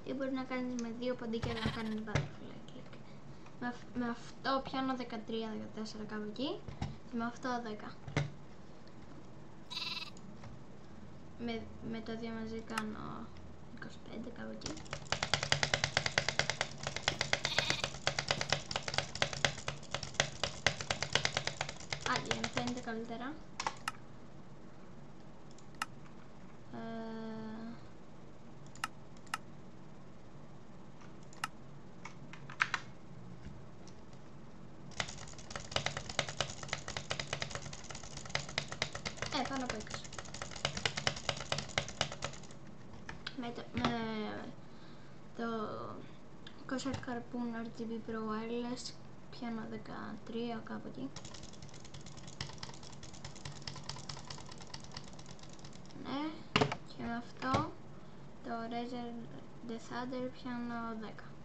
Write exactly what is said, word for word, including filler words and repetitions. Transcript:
ή μπορεί να κάνεις με δύο ποντίκια να κάνεις butterfly click. Με, με αυτό πιάνω δεκατρία δεκατέσσερα κάπου εκεί και με αυτό δέκα. Με, με τα δύο μαζί κάνω είκοσι πέντε κάπου εκεί. Άντε, για να φαίνεται καλύτερα. Ε... ε, πάνω από έξι. Με το, με το Corsair Harpoon αρ τζι μπι Pro Wireless πιάνω δεκατρία κάπου εκεί. Ναι, και με αυτό το Razer The Thunder πιάνω δέκα.